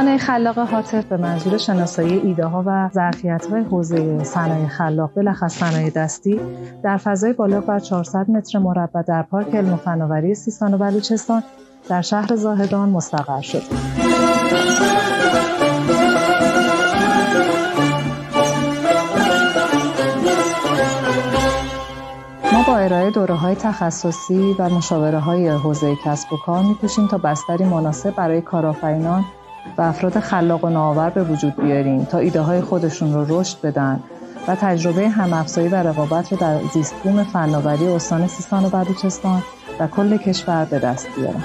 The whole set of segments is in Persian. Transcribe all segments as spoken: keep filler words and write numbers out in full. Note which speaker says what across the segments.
Speaker 1: خانه خلاق هاتف به منظور شناسایی ایده‌ها و ظرفیت‌های حوزه صنایع خلاق بلخص صنایع دستی در فضای بالغ بر چهارصد متر مربع در پارک علم و فناوری سیستان و بلوچستان در شهر زاهدان مستقر شد. ما با ارائه دوره‌های تخصصی و مشاوره‌های حوزه کسب و کار می‌کوشیم تا بستری مناسب برای کارآفرینان و افراد خلاق و نوآور به وجود بیاریم تا ایده‌های خودشون رو رشد بدن و تجربه هم‌افزایی و رقابت رو در زیست‌بوم فناوری استان سیستان و بلوچستان و کل کشور به دست بیارن.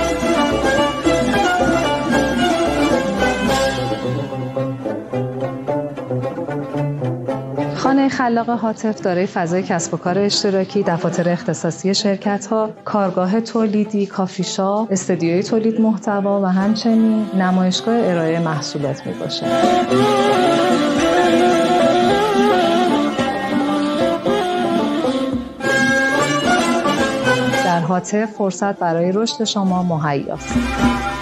Speaker 1: خانه خلاق هاتف دارای فضای کسب و کار اشتراکی، دفاتر اختصاصی شرکت‌ها، کارگاه تولیدی، کافی شاپ، استودیوی تولید محتوا و همچنین نمایشگاه ارائه محصولات میباشه. در هاتف فرصت برای رشد شما مهیاست.